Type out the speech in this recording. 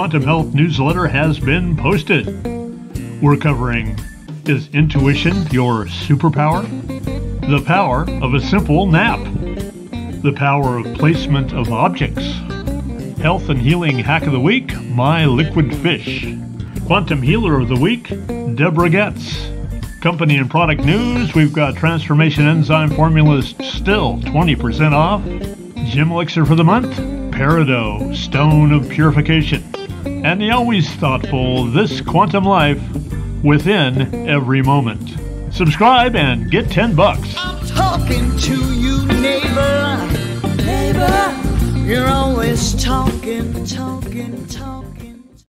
Quantum Health newsletter has been posted. We're covering, is intuition your superpower? The power of a simple nap. The power of placement of objects. Health and healing hack of the week, my liquid fish. Quantum healer of the week, Deborah Getz. Company and product news, we've got transformation enzyme formulas still 20% off. Gym elixir for the month, Peridot, stone of purification. And the always thoughtful, this quantum life within every moment. Subscribe and get $10. I'm talking to you, neighbor. Neighbor, you're always talking.